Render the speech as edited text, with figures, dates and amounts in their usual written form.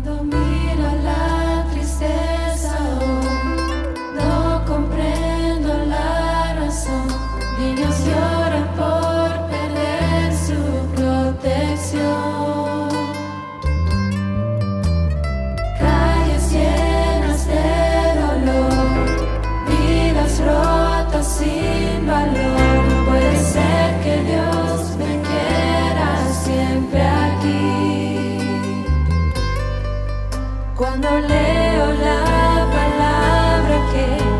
Cuando miro la tristeza, no comprendo la razón. Niños lloran por perder su protección. Calles llenas de dolor, vidas rotas sin valor. No puede ser que Dios me quiera siempre aquí. Cuando leo la palabra que